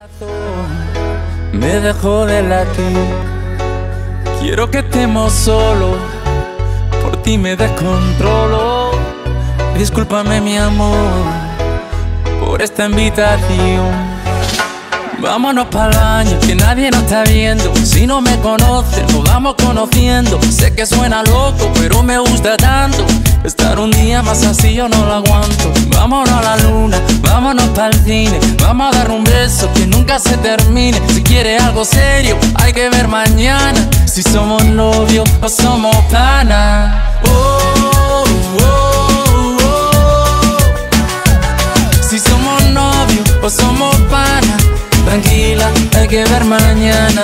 Me dejó de latir. Quiero que estemos solos, por ti me descontrolo. Discúlpame mi amor por esta invitación. Vámonos pa'l baño, que nadie nos está viendo. Si no me conoces, nos vamos conociendo. Sé que suena loco, pero me gusta tanto. Estar un día más así yo no lo aguanto. Vámonos a la luna, vámonos pa'l cine. Vamos a dar un beso que nunca se termine. Si quieres algo serio, hay que ver mañana si somos novios o somos panas. Oh, oh, oh. Si somos novios o somos panas. Tranquila, hay que ver mañana.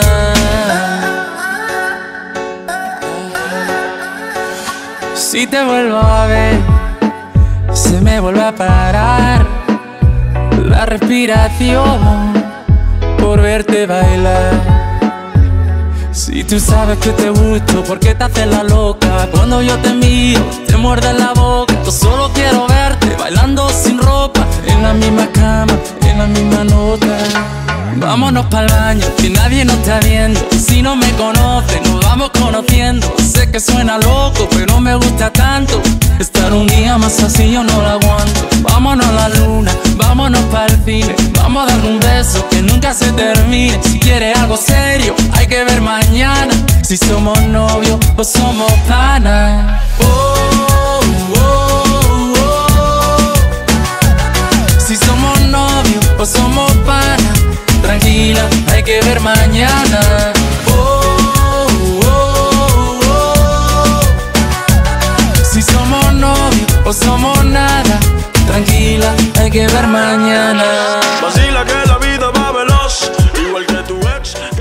Si te vuelvo a ver, se me vuelve a parar la respiración por verte bailar. Si tú sabes que te gusto, ¿por qué te haces la loca? Cuando yo te miro, te muerde la boca. Yo solo quiero verte bailando sin ropa, en la misma cama, en la misma nota. Vámonos pa'l baño, que nadie nos está viendo. Si no me conoces, nos vamos conociendo. Sé que suena loco, pero me gusta tanto. Estar un día más así yo no lo aguanto. Vámonos a la luna, vámonos pa'l cine. Vamos a dar un beso que nunca se termine. Si quieres algo serio, hay que ver mañana si somos novios o somos panas. Oh, oh, oh. Si somos novios o somos panas. Tranquila, hay que ver mañana. Oh, oh, oh. Si somos novios o somos nada. Tranquila, hay que ver mañana. Vacila que la vida va veloz, igual que tu ex.